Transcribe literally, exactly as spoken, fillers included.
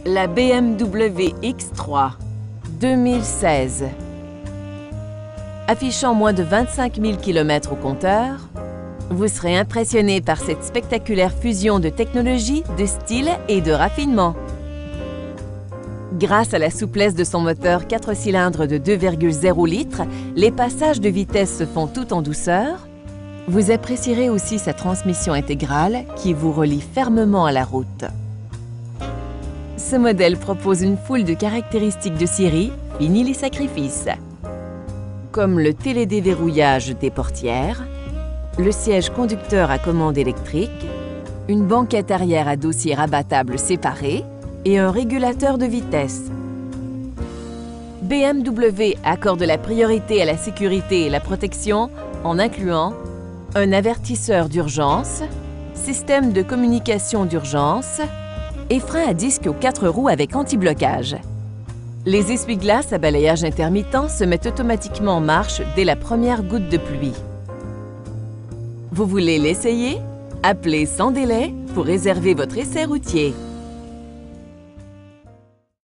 La B M W X trois deux mille seize. Affichant moins de vingt-cinq mille kilomètres au compteur, vous serez impressionné par cette spectaculaire fusion de technologie, de style et de raffinement. Grâce à la souplesse de son moteur quatre cylindres de deux virgule zéro litres, les passages de vitesse se font tout en douceur. Vous apprécierez aussi sa transmission intégrale qui vous relie fermement à la route. Ce modèle propose une foule de caractéristiques de série, fini les sacrifices, comme le télédéverrouillage des portières, le siège conducteur à commande électrique, une banquette arrière à dossier rabattable séparé et un régulateur de vitesse. B M W accorde la priorité à la sécurité et la protection en incluant un avertisseur d'urgence, système de communication d'urgence et frein à disque aux quatre roues avec anti-blocage. Les essuie-glaces à balayage intermittent se mettent automatiquement en marche dès la première goutte de pluie. Vous voulez l'essayer? Appelez sans délai pour réserver votre essai routier.